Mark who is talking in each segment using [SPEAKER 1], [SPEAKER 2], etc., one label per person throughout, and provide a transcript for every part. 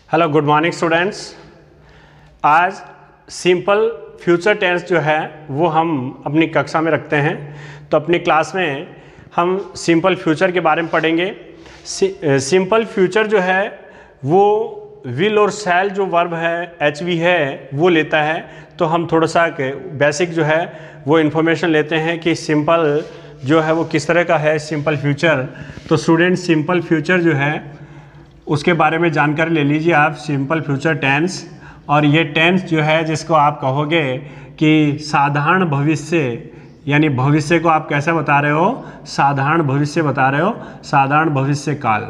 [SPEAKER 1] Hello, good morning students. आज simple future tense जो है वो हम अपनी कक्षा में रखते हैं। तो अपनी क्लास में हम सिंपल फ्यूचर के बारे में पढ़ेंगे। सिंपल फ्यूचर जो है वो विल और शैल जो वर्ब है एचवी है वो लेता है। तो हम थोड़ा सा बेसिक जो है वो इन्फॉर्मेशन लेते हैं कि सिंपल जो है वो किस तरह का है सिंपल फ्यूचर। तो स्टूडेंट सिंपल फ्यूचर जो है उसके बारे में जानकारी ले लीजिए आप। सिंपल फ्यूचर टेंस, और ये टेंस जो है जिसको आप कहोगे कि साधारण भविष्य, यानी भविष्य को आप कैसे बता रहे हो, साधारण भविष्य बता रहे हो, साधारण भविष्य काल।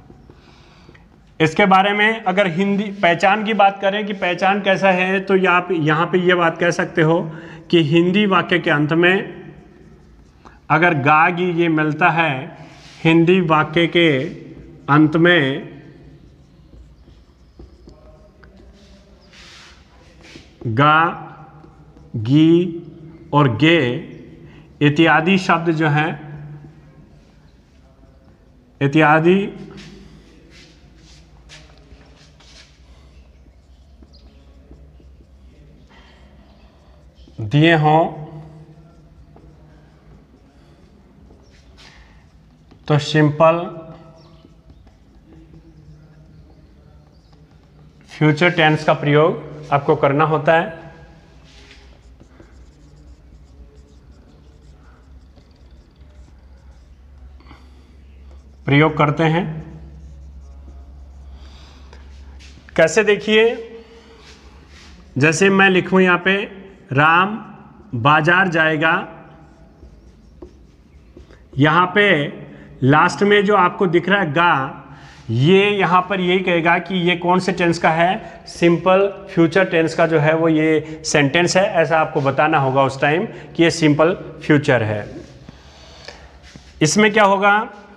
[SPEAKER 1] इसके बारे में अगर हिंदी पहचान की बात करें कि पहचान कैसा है, तो आप यहाँ पे ये बात कह सकते हो कि हिंदी वाक्य के अंत में अगर गा गी ये मिलता है, हिंदी वाक्य के अंत में गा, गी और गे इत्यादि शब्द जो हैं, इत्यादि दिए हों तो सिंपल फ्यूचर टेंस का प्रयोग आपको करना होता है। प्रयोग करते हैं कैसे, देखिए। जैसे मैं लिखूं यहाँ पे राम बाजार जाएगा, यहाँ पे लास्ट में जो आपको दिख रहा है गा, ये यहाँ पर यही कहेगा कि ये कौन से टेंस का है, सिंपल फ्यूचर टेंस का जो है वो ये सेंटेंस है। ऐसा आपको बताना होगा उस टाइम कि ये सिंपल फ्यूचर है। इसमें क्या होगा,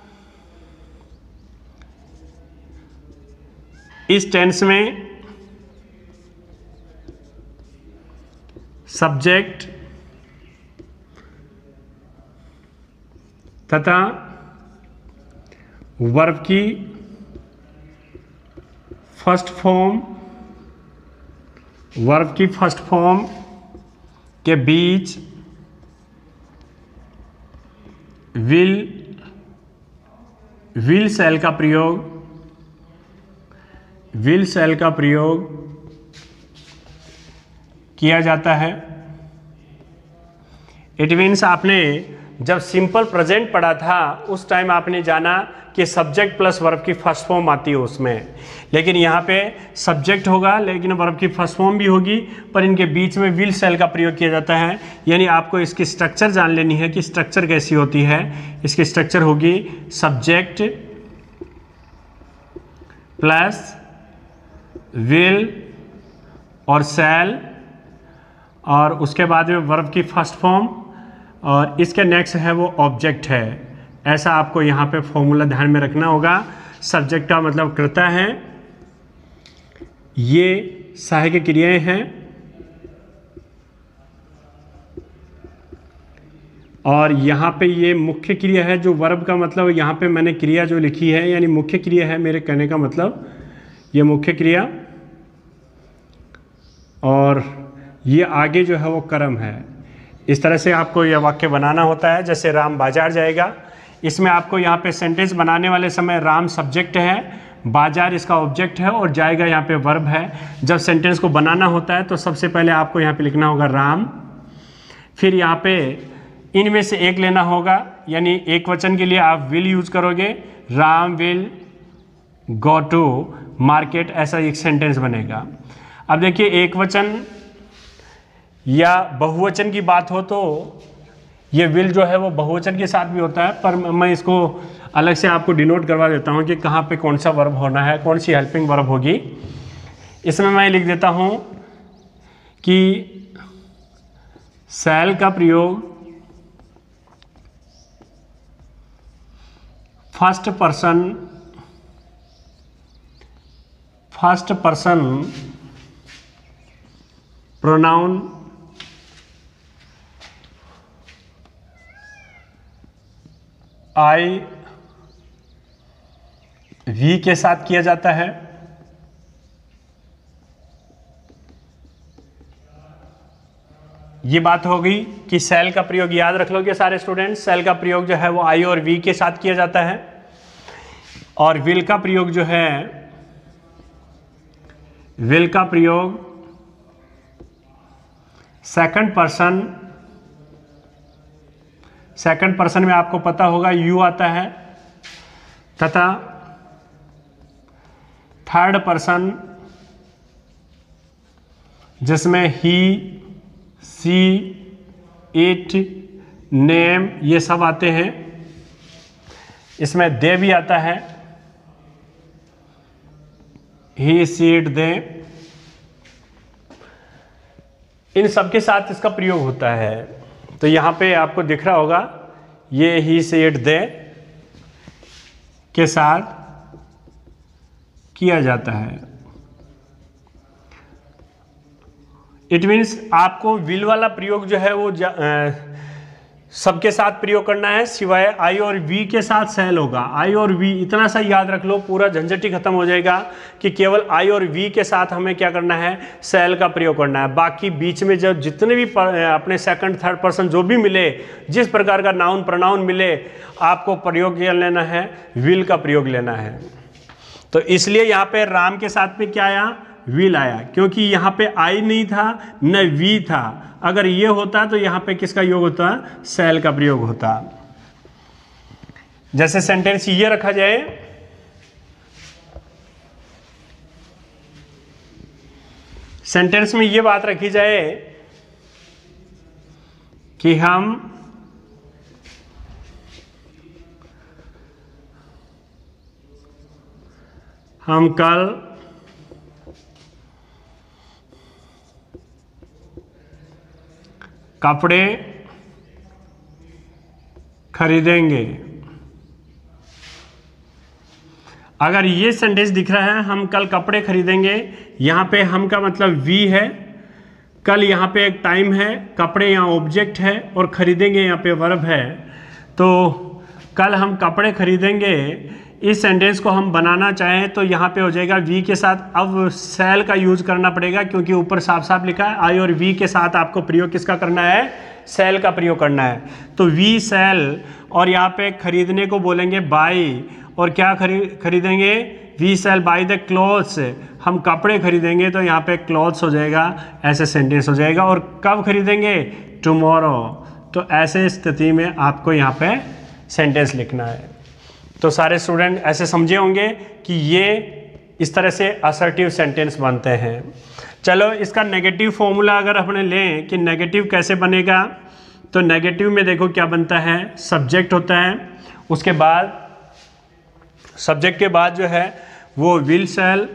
[SPEAKER 1] इस टेंस में सब्जेक्ट तथा वर्ब की फर्स्ट फॉर्म, वर्ब की फर्स्ट फॉर्म के बीच विल शैल का प्रयोग, विल शैल का प्रयोग किया जाता है। इट मीन्स आपने जब सिंपल प्रेजेंट पढ़ा था उस टाइम आपने जाना कि सब्जेक्ट प्लस वर्ब की फर्स्ट फॉर्म आती है उसमें, लेकिन यहाँ पे सब्जेक्ट होगा लेकिन वर्ब की फर्स्ट फॉर्म भी होगी, पर इनके बीच में विल शैल का प्रयोग किया जाता है। यानी आपको इसकी स्ट्रक्चर जान लेनी है कि स्ट्रक्चर कैसी होती है। इसकी स्ट्रक्चर होगी सब्जेक्ट प्लस विल और शैल, और उसके बाद में वर्ब की फर्स्ट फॉर्म, और इसके नेक्स्ट है वो ऑब्जेक्ट है। ऐसा आपको यहाँ पे फॉर्मूला ध्यान में रखना होगा। सब्जेक्ट का मतलब कर्ता है, ये सहायक क्रियाएं हैं, और यहाँ पे ये मुख्य क्रिया है। जो वर्ब का मतलब यहाँ पे मैंने क्रिया जो लिखी है यानी मुख्य क्रिया है, मेरे कहने का मतलब ये मुख्य क्रिया, और ये आगे जो है वो कर्म है। इस तरह से आपको यह वाक्य बनाना होता है। जैसे राम बाजार जाएगा, इसमें आपको यहाँ पे सेंटेंस बनाने वाले समय राम सब्जेक्ट है, बाजार इसका ऑब्जेक्ट है, और जाएगा यहाँ पे वर्ब है। जब सेंटेंस को बनाना होता है तो सबसे पहले आपको यहाँ पे लिखना होगा राम, फिर यहाँ पे इनमें से एक लेना होगा, यानी एक वचन के लिए आप विल यूज करोगे, Ram will go to market, ऐसा एक सेंटेंस बनेगा। अब देखिए एक वचन या बहुवचन की बात हो तो ये विल जो है वो बहुवचन के साथ भी होता है, पर मैं इसको अलग से आपको डिनोट करवा देता हूँ कि कहाँ पे कौन सा वर्ब होना है, कौन सी हेल्पिंग वर्ब होगी। इसमें मैं लिख देता हूँ कि शैल का प्रयोग first person pronoun I, we के साथ किया जाता है। ये बात होगी कि सेल का प्रयोग याद रख लोगे सारे स्टूडेंट। सेल का प्रयोग जो है वो आई और वी के साथ किया जाता है, और विल का प्रयोग जो है, विल का प्रयोग सेकंड पर्सन में आपको पता होगा यू आता है, तथा थर्ड पर्सन जिसमें ही, सी, इट, नेम ये सब आते हैं। इसमें दे भी आता है, ही, सी, इट, दे, इन सब के साथ इसका प्रयोग होता है। तो यहां पे आपको दिख रहा होगा ये ही, सी, इट, दे के साथ किया जाता है। इट मीन्स आपको विल वाला प्रयोग जो है वो सबके साथ प्रयोग करना है, सिवाय आई और वी के साथ सेल होगा। आई और वी इतना सा याद रख लो, पूरा झंझट ही खत्म हो जाएगा कि केवल आई और वी के साथ हमें क्या करना है, सेल का प्रयोग करना है। बाकी बीच में जब जितने भी अपने सेकंड थर्ड पर्सन जो भी मिले, जिस प्रकार का नाउन प्रोनाउन मिले, आपको प्रयोग क्या लेना है, विल का प्रयोग लेना है। तो इसलिए यहाँ पे राम के साथ में क्या आया, विल आया, क्योंकि यहाँ पे आई नहीं था न वी था। अगर ये होता तो यहाँ पे किसका योग होता, सेल का प्रयोग होता। जैसे सेंटेंस ये रखा जाए, सेंटेंस में ये बात रखी जाए कि हम कल कपड़े खरीदेंगे। अगर ये सेंटेंस दिख रहा है हम कल कपड़े खरीदेंगे, यहाँ पे हम का मतलब वी है, कल यहाँ पे एक टाइम है, कपड़े यहाँ ऑब्जेक्ट है और खरीदेंगे यहाँ पे वर्ब है। तो कल हम कपड़े खरीदेंगे, इस सेंटेंस को हम बनाना चाहें तो यहाँ पे हो जाएगा वी के साथ। अब सेल का यूज करना पड़ेगा क्योंकि ऊपर साफ साफ लिखा है आई और वी के साथ आपको प्रयोग किसका करना है, सेल का प्रयोग करना है। तो वी सेल, और यहाँ पे खरीदने को बोलेंगे बाई, और क्या खरीदेंगे, we shall buy the clothes, हम कपड़े खरीदेंगे तो यहाँ पे क्लॉथ्स हो जाएगा, ऐसे सेंटेंस हो जाएगा। और कब खरीदेंगे, टुमारो। तो ऐसे स्थिति में आपको यहाँ पे सेंटेंस लिखना है। तो सारे स्टूडेंट ऐसे समझे होंगे कि ये इस तरह से असर्टिव सेंटेंस बनते हैं। चलो इसका नेगेटिव फॉर्मूला अगर अपने लें कि नेगेटिव कैसे बनेगा, तो नेगेटिव में देखो क्या बनता है, सब्जेक्ट होता है, उसके बाद सब्जेक्ट के बाद जो है वो विल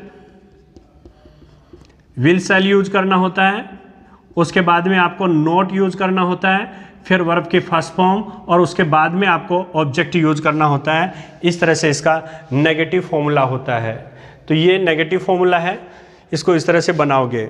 [SPEAKER 1] सेल यूज करना होता है, उसके बाद में आपको नोट यूज करना होता है, फिर वर्ब की फर्स्ट फॉर्म, और उसके बाद में आपको ऑब्जेक्ट यूज करना होता है। इस तरह से इसका नेगेटिव फॉर्मूला होता है। तो ये नेगेटिव फॉर्मूला है, इसको इस तरह से बनाओगे।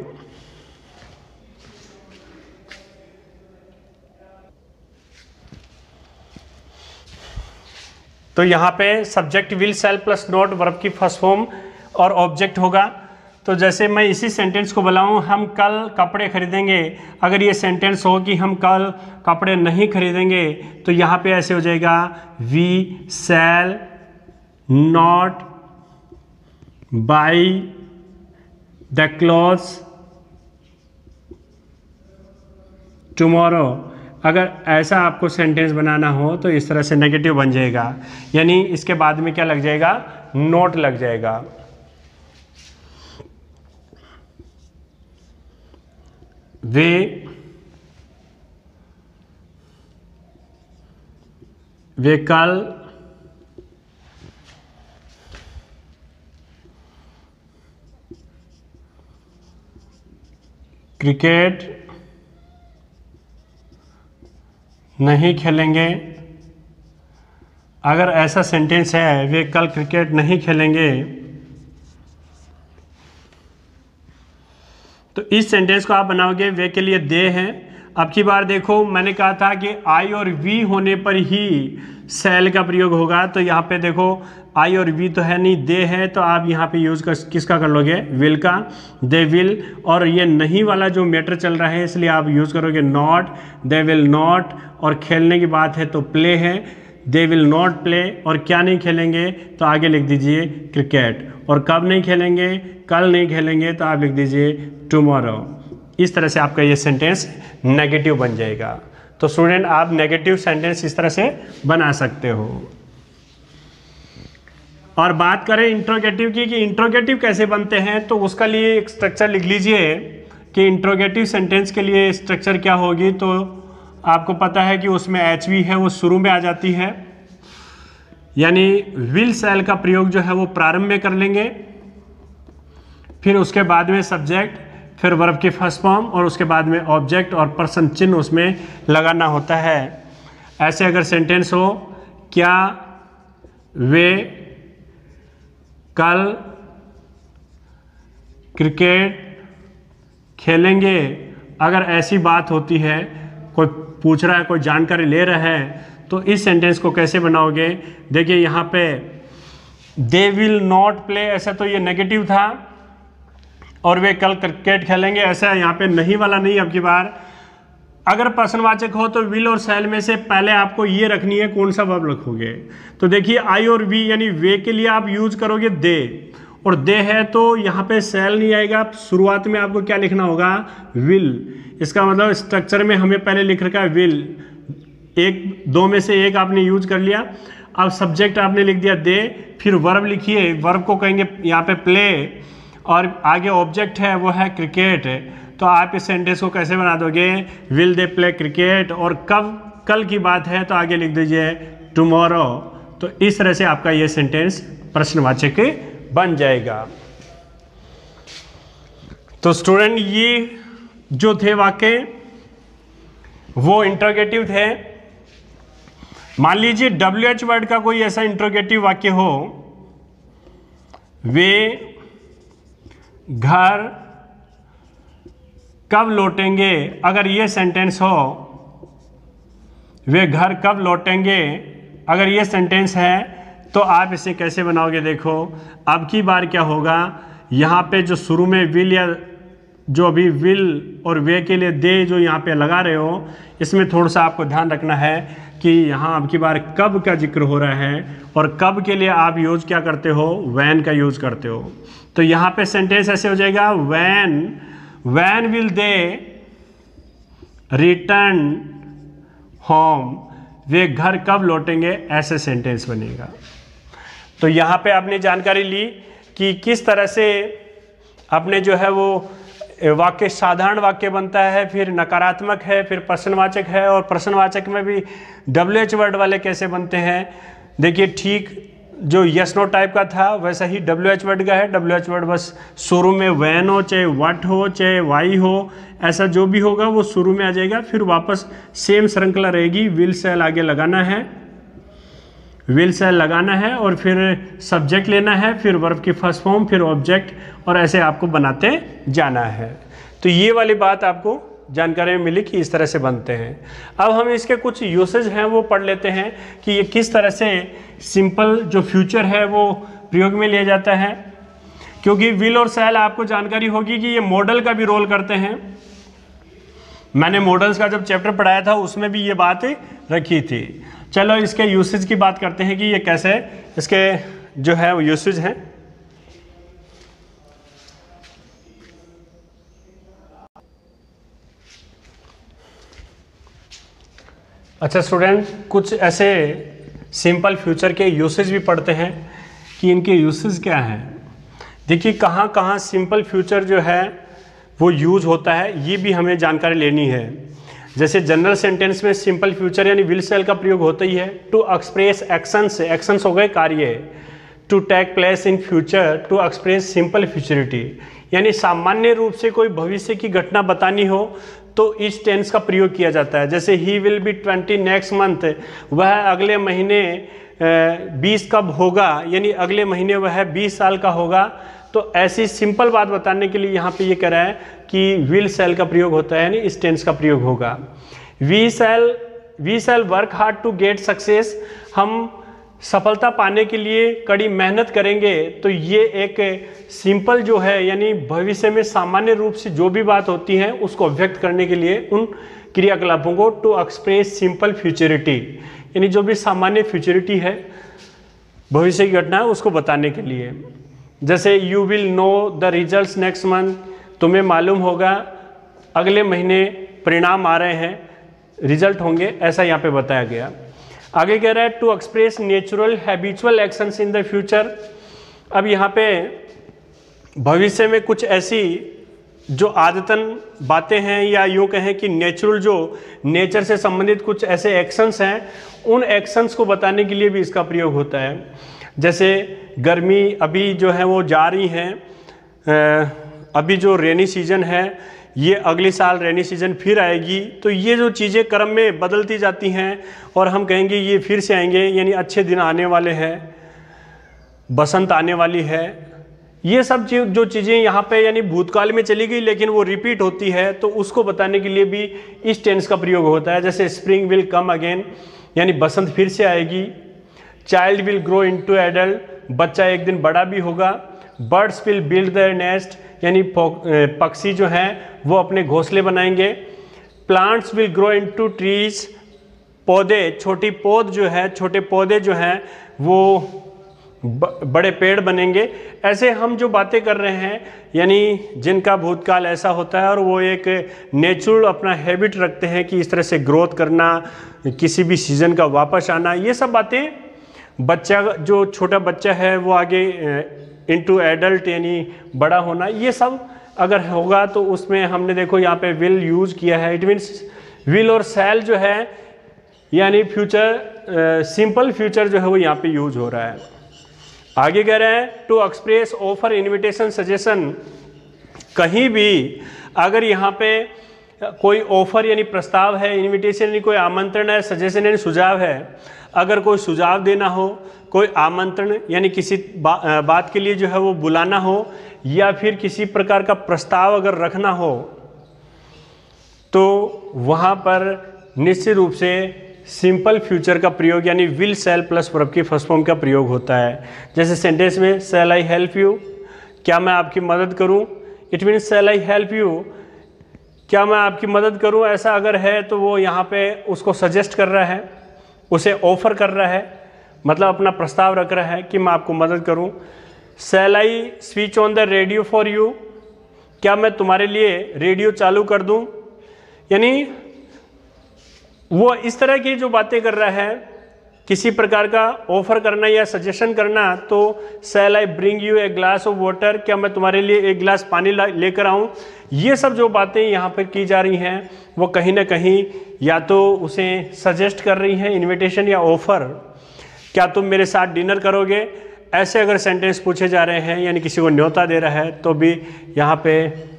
[SPEAKER 1] तो यहाँ पे subject will shall plus not verb की फर्स्ट फॉर्म और ऑब्जेक्ट होगा। तो जैसे मैं इसी सेंटेंस को बुलाऊं, हम कल कपड़े खरीदेंगे, अगर ये सेंटेंस हो कि हम कल कपड़े नहीं खरीदेंगे, तो यहाँ पे ऐसे हो जाएगा we shall not buy the clothes tomorrow. अगर ऐसा आपको सेंटेंस बनाना हो तो इस तरह से नेगेटिव बन जाएगा, यानी इसके बाद में क्या लग जाएगा, नोट लग जाएगा। वे कल क्रिकेट नहीं खेलेंगे। अगर ऐसा सेंटेंस है वे कल क्रिकेट नहीं खेलेंगे, तो इस सेंटेंस को आप बनाओगे, वे के लिए दे हैं। अब की बार देखो मैंने कहा था कि आई और वी होने पर ही सेल का प्रयोग होगा, तो यहाँ पे देखो आई और वी तो है नहीं, दे है, तो आप यहाँ पे यूज किसका कर लोगे, विल का, दे विल। और ये नहीं वाला जो मैटर चल रहा है इसलिए आप यूज करोगे नॉट, दे विल नॉट। और खेलने की बात है तो प्ले है, दे विल नॉट प्ले। और क्या नहीं खेलेंगे तो आगे लिख दीजिए क्रिकेट। और कब नहीं खेलेंगे, कल नहीं खेलेंगे, तो आप लिख दीजिए टुमारो। इस तरह से आपका ये सेंटेंस नेगेटिव बन जाएगा। तो स्टूडेंट आप नेगेटिव सेंटेंस इस तरह से बना सकते हो। और बात करें इंट्रोगेटिव की कि इंट्रोगेटिव कैसे बनते हैं, तो उसका लिए एक स्ट्रक्चर लिख लीजिए कि इंट्रोगेटिव सेंटेंस के लिए स्ट्रक्चर क्या होगी। तो आपको पता है कि उसमें HV है वो शुरू में आ जाती है, यानी विल शैल का प्रयोग जो है वो प्रारंभ में कर लेंगे, फिर उसके बाद में सब्जेक्ट, फिर वर्ब की फर्स्ट फॉर्म, और उसके बाद में ऑब्जेक्ट और पर्सन चिन्ह उसमें लगाना होता है। ऐसे अगर सेंटेंस हो, क्या वे कल क्रिकेट खेलेंगे, अगर ऐसी बात होती है, कोई पूछ रहा है, कोई जानकारी ले रहा है, तो इस सेंटेंस को कैसे बनाओगे। देखिए यहाँ पे दे विल नॉट प्ले, ऐसा तो ये नेगेटिव था, और वे कल क्रिकेट खेलेंगे, ऐसा यहाँ पे नहीं वाला नहीं। अब की बार अगर प्रश्नवाचक हो तो विल और शैल में से पहले आपको ये रखनी है कौन सा वर्ब रखोगे। तो देखिए आई और वी यानी वे के लिए आप यूज करोगे दे, और दे है तो यहाँ पे शैल नहीं आएगा, शुरुआत में आपको क्या लिखना होगा, विल। इसका मतलब स्ट्रक्चर में हमें पहले लिख रखा है विल, एक दो में से एक आपने यूज कर लिया। अब सब्जेक्ट आपने लिख दिया दे, फिर वर्ब लिखिए, वर्ब को कहेंगे यहाँ पे प्ले, और आगे ऑब्जेक्ट है वो है क्रिकेट। तो आप इस सेंटेंस को कैसे बना दोगे, विल दे प्ले क्रिकेट, और कब कल की बात है तो आगे लिख दीजिए टुमारो। तो इस तरह से आपका ये सेंटेंस प्रश्नवाचक बन जाएगा। तो स्टूडेंट ये जो थे वाक्य वो इंट्रोगेटिव थे। मान लीजिए WH वर्ड का कोई ऐसा इंट्रोगेटिव वाक्य हो, वे घर कब लौटेंगे, अगर ये सेंटेंस हो, वे घर कब लौटेंगे, अगर ये सेंटेंस है, तो आप इसे कैसे बनाओगे। देखो अब की बार क्या होगा, यहाँ पे जो शुरू में विल या जो अभी विल और वे के लिए दे जो यहाँ पे लगा रहे हो, इसमें थोड़ा सा आपको ध्यान रखना है कि यहाँ अब की बार कब का जिक्र हो रहा है, और कब के लिए आप यूज क्या करते हो, वैन का यूज करते हो। तो यहाँ पे सेंटेंस ऐसे हो जाएगा, when will they return home, वे घर कब लौटेंगे, ऐसे सेंटेंस बनेगा। तो यहाँ पे आपने जानकारी ली कि किस तरह से आपने जो है वो वाक्य साधारण वाक्य बनता है, फिर नकारात्मक है, फिर प्रश्नवाचक है, और प्रश्नवाचक में भी WH वर्ड वाले कैसे बनते हैं। देखिए ठीक जो यस नो टाइप का था वैसा ही WH वर्ड का है। WH वर्ड बस शुरू में वैन हो, चाहे व्हाट हो, चाहे वाई हो, ऐसा जो भी होगा वो शुरू में आ जाएगा, फिर वापस सेम श्रृंखला रहेगी। विल शैल आगे लगाना है, विल शैल लगाना है, और फिर सब्जेक्ट लेना है, फिर वर्ब की फर्स्ट फॉर्म, फिर ऑब्जेक्ट, और ऐसे आपको बनाते जाना है। तो ये वाली बात आपको जानकारी में मिली कि इस तरह से बनते हैं। अब हम इसके कुछ यूसेज हैं वो पढ़ लेते हैं कि ये किस तरह से सिंपल जो फ्यूचर है वो प्रयोग में लिया जाता है, क्योंकि विल और शैल आपको जानकारी होगी कि ये मॉडल का भी रोल करते हैं। मैंने मॉडल्स का जब चैप्टर पढ़ाया था उसमें भी ये बात रखी थी। चलो इसके यूसेज की बात करते हैं कि ये कैसे इसके जो है वो यूसेज हैं। अच्छा स्टूडेंट, कुछ ऐसे सिंपल फ्यूचर के यूसेज भी पढ़ते हैं कि इनके यूसेज क्या हैं। देखिए कहाँ कहाँ सिंपल फ्यूचर जो है वो यूज होता है, ये भी हमें जानकारी लेनी है। जैसे जनरल सेंटेंस में सिंपल फ्यूचर यानी विल शैल का प्रयोग होता ही है टू एक्सप्रेस एक्शंस, एक्शंस हो गए कार्य, to take place in future to express simple futurity, यानी सामान्य रूप से कोई भविष्य की घटना बतानी हो तो इस टेंस का प्रयोग किया जाता है। जैसे he will be 20 next month, वह अगले महीने 20 कब होगा, यानी अगले महीने वह 20 साल का होगा। तो ऐसी सिंपल बात बताने के लिए यहाँ पे ये कह रहा है कि विल शैल का प्रयोग होता है, यानी इस टेंस का प्रयोग होगा। We shall work hard to get success, हम सफलता पाने के लिए कड़ी मेहनत करेंगे। तो ये एक सिंपल जो है यानी भविष्य में सामान्य रूप से जो भी बात होती है उसको व्यक्त करने के लिए उन क्रियाकलापों को टू एक्सप्रेस सिंपल फ्यूचरिटी, यानी जो भी सामान्य फ्यूचरिटी है भविष्य की घटना है उसको बताने के लिए। जैसे you will know the results next month, तुम्हें मालूम होगा अगले महीने परिणाम आ रहे हैं, रिजल्ट होंगे, ऐसा यहाँ पे बताया गया। आगे कह रहा है to express natural habitual actions in the future. अब यहाँ पे भविष्य में कुछ ऐसी जो आदतन बातें हैं या यूँ कहें कि नेचुरल जो नेचर से संबंधित कुछ ऐसे एक्शंस हैं, उन एक्शंस को बताने के लिए भी इसका प्रयोग होता है। जैसे गर्मी अभी जो है वो जा रही हैं, अभी जो रेनी सीजन है ये अगले साल रेनी सीजन फिर आएगी, तो ये जो चीज़ें क्रम में बदलती जाती हैं और हम कहेंगे ये फिर से आएंगे, यानी अच्छे दिन आने वाले हैं, बसंत आने वाली है। ये सब जो चीज़ें यहाँ पे यानी भूतकाल में चली गई लेकिन वो रिपीट होती है, तो उसको बताने के लिए भी इस टेंस का प्रयोग होता है। जैसे स्प्रिंग विल कम अगेन, यानी बसंत फिर से आएगी। Child will grow into adult, बच्चा एक दिन बड़ा भी होगा। Birds will build their nest, यानी पक्षी जो हैं वो अपने घोंसले बनाएंगे। Plants will grow into trees, पौधे छोटी पौध जो है छोटे पौधे जो हैं वो बड़े पेड़ बनेंगे। ऐसे हम जो बातें कर रहे हैं यानी जिनका भूतकाल ऐसा होता है और वो एक नेचुरल अपना हैबिट रखते हैं कि इस तरह से ग्रोथ करना, किसी भी सीजन का वापस आना, ये सब बातें बच्चा जो छोटा बच्चा है वो आगे इनटू एडल्ट यानी बड़ा होना, ये सब अगर होगा तो उसमें हमने देखो यहाँ पे विल यूज किया है। इट मीन्स विल और शैल जो है यानी फ्यूचर सिंपल फ्यूचर जो है वो यहाँ पे यूज हो रहा है। आगे कह रहे हैं to express offer invitation suggestion. कहीं भी अगर यहाँ पे कोई ऑफर यानी प्रस्ताव है, इनविटेशन यानी कोई आमंत्रण है, सजेशन यानी सुझाव है, अगर कोई सुझाव देना हो, कोई आमंत्रण यानी किसी बात के लिए जो है वो बुलाना हो, या फिर किसी प्रकार का प्रस्ताव अगर रखना हो, तो वहाँ पर निश्चित रूप से सिंपल फ्यूचर का प्रयोग यानी विल शैल प्लस वर्ब की फर्स्ट फॉर्म का प्रयोग होता है। जैसे सेंटेंस में शैल आई हेल्प यू, क्या मैं आपकी मदद करूं, it means shall I help you, क्या मैं आपकी मदद करूं, ऐसा अगर है तो वो यहाँ पे उसको सजेस्ट कर रहा है, उसे ऑफर कर रहा है, मतलब अपना प्रस्ताव रख रहा है कि मैं आपको मदद करूं। Shall I switch on the radio for you, क्या मैं तुम्हारे लिए रेडियो चालू कर दूं, यानी वो इस तरह की जो बातें कर रहा है, किसी प्रकार का ऑफर करना या सजेशन करना। तो shall I bring you a glass of water, क्या मैं तुम्हारे लिए एक गिलास पानी लेकर आऊं। ये सब जो बातें यहाँ पर की जा रही हैं वो कहीं ना कहीं या तो उसे सजेस्ट कर रही हैं, इनविटेशन या ऑफर, क्या तुम मेरे साथ डिनर करोगे, ऐसे अगर सेंटेंस पूछे जा रहे हैं यानी किसी को न्योता दे रहा है, तो भी यहाँ पे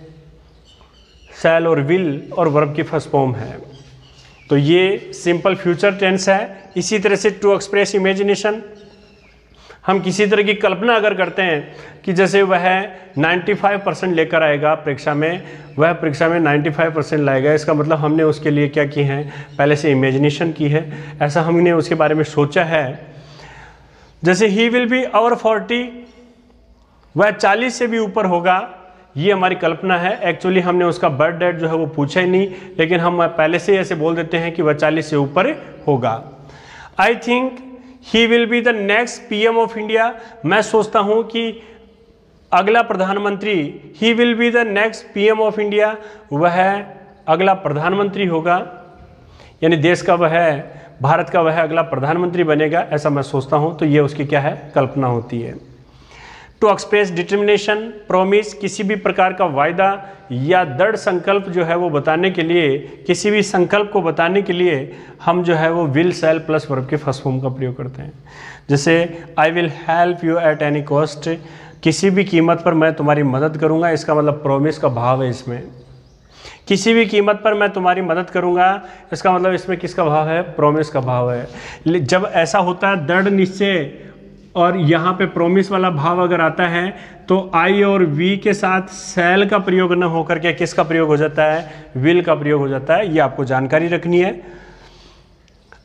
[SPEAKER 1] शैल और विल और वर्ब की फर्स्ट फॉर्म है। तो ये सिंपल फ्यूचर टेंस है। इसी तरह से टू एक्सप्रेस इमेजिनेशन, हम किसी तरह की कल्पना अगर करते हैं कि जैसे वह 95% लेकर आएगा परीक्षा में, वह परीक्षा में 95% लाएगा, इसका मतलब हमने उसके लिए क्या की है, पहले से इमेजिनेशन की है, ऐसा हमने उसके बारे में सोचा है। जैसे ही विल बी ओवर 40, वह 40 से भी ऊपर होगा, ये हमारी कल्पना है। एक्चुअली हमने उसका बर्थ डेट जो है वो पूछा ही नहीं, लेकिन हम पहले से ऐसे बोल देते हैं कि वह 40 से ऊपर होगा। I think he will be the next PM of India, मैं सोचता हूँ कि अगला प्रधानमंत्री, he will be the next PM of India, वह अगला प्रधानमंत्री होगा, यानी देश का वह भारत का वह अगला प्रधानमंत्री बनेगा, ऐसा मैं सोचता हूँ। तो ये उसकी क्या है, कल्पना होती है। टू एक्सप्रेस डिटर्मिनेशन, प्रॉमिस, किसी भी प्रकार का वायदा या दृढ़ संकल्प जो है वो बताने के लिए, किसी भी संकल्प को बताने के लिए हम जो है वो विल शैल प्लस वर्ब के फर्स्ट फॉर्म का प्रयोग करते हैं। जैसे I will help you at any cost, किसी भी कीमत पर मैं तुम्हारी मदद करूंगा, इसका मतलब प्रॉमिस का भाव है इसमें। किसी भी कीमत पर मैं तुम्हारी मदद करूंगा, इसका मतलब इसमें किसका भाव है, प्रॉमिस का भाव है। जब ऐसा होता है दृढ़ निश्चय और यहाँ पे प्रॉमिस वाला भाव अगर आता है तो आई और वी के साथ शैल का प्रयोग न होकर के किसका प्रयोग हो जाता है, विल का प्रयोग हो जाता है। ये आपको जानकारी रखनी है।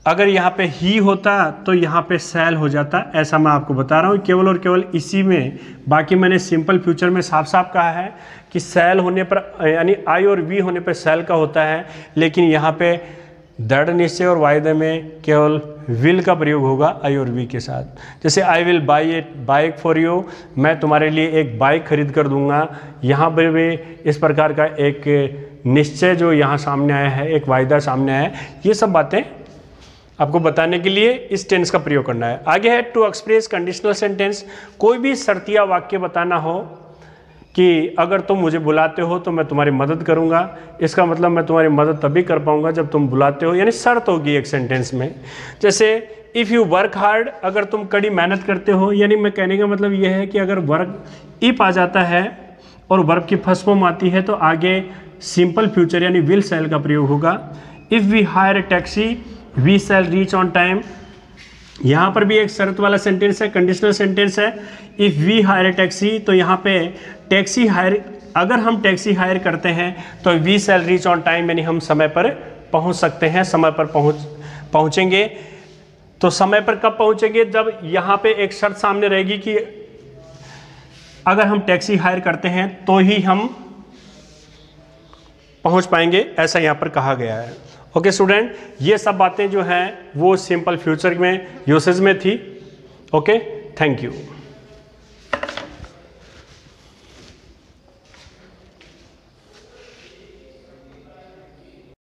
[SPEAKER 1] अगर यहाँ पे ही होता तो यहाँ पे सेल हो जाता, ऐसा मैं आपको बता रहा हूँ केवल और केवल इसी में। बाकी मैंने सिंपल फ्यूचर में साफ साफ कहा है कि सेल होने पर यानी आई और वी होने पर सेल का होता है, लेकिन यहाँ पे दृढ़ निश्चय और वायदे में केवल विल का प्रयोग होगा आई और वी के साथ। जैसे I will buy a bike for you, मैं तुम्हारे लिए एक बाइक खरीद कर दूंगा, यहाँ पर भी इस प्रकार का एक निश्चय जो यहाँ सामने आया है, एक वायदा सामने आया है। ये सब बातें आपको बताने के लिए इस टेंस का प्रयोग करना है। आगे है टू एक्सप्रेस कंडीशनल सेंटेंस। कोई भी शर्तिया वाक्य बताना हो कि अगर तुम मुझे बुलाते हो तो मैं तुम्हारी मदद करूंगा, इसका मतलब मैं तुम्हारी मदद तभी कर पाऊंगा जब तुम बुलाते हो, यानी शर्त होगी एक सेंटेंस में। जैसे इफ़ यू वर्क हार्ड, अगर तुम कड़ी मेहनत करते हो, यानी मैं कहने का मतलब यह है कि अगर वर्क इफ आ जाता है और वर्ब की फर्स्ट फॉर्म आती है तो आगे सिंपल फ्यूचर यानी विल शैल का प्रयोग होगा। If we hire a taxi we shall reach on time, यहाँ पर भी एक शर्त वाला सेंटेंस है, कंडीशनल सेंटेंस है। If we hire a taxi, तो यहाँ पे टैक्सी हायर, अगर हम टैक्सी हायर करते हैं तो we shall reach on time, यानी हम समय पर पहुँच सकते हैं, समय पर पहुँचेंगे। तो समय पर कब पहुँचेंगे? जब यहाँ पे एक शर्त सामने रहेगी कि अगर हम टैक्सी हायर करते हैं तो ही हम पहुँच पाएंगे, ऐसा यहाँ पर कहा गया है। ओके स्टूडेंट, ये सब बातें जो हैं वो सिंपल फ्यूचर में यूसेज में थी। Okay, thank you.